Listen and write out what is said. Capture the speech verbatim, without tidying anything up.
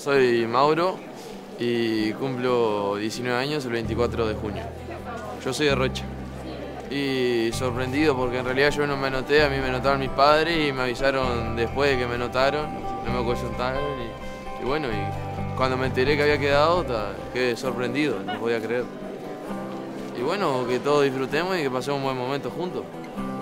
soy Mauro y cumplo diecinueve años el veinticuatro de junio. Yo soy de Rocha. Y sorprendido porque en realidad yo no me anoté, a mí me anotaron mis padres y me avisaron después de que me anotaron, no me coyuntaron y, y bueno, y cuando me enteré que había quedado, ta, quedé sorprendido, no podía creer. Y bueno, que todos disfrutemos y que pasemos un buen momento juntos.